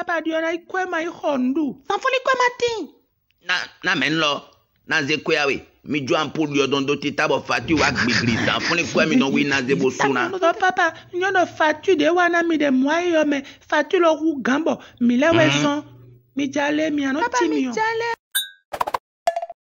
Papa diona ikwe ma ihondu. Sanfoli kwe matin. Na men lo. Na ze kwe awe. Mi jo ampul yo don do tita bo fatu wak bigri. Sanfoli kwe mi no wi na ze bo suna. No papa, nyono fatu de wana mi de mwayo me fatu lo ru gambo. Mi le weson. Mi jale mi ano timi yo.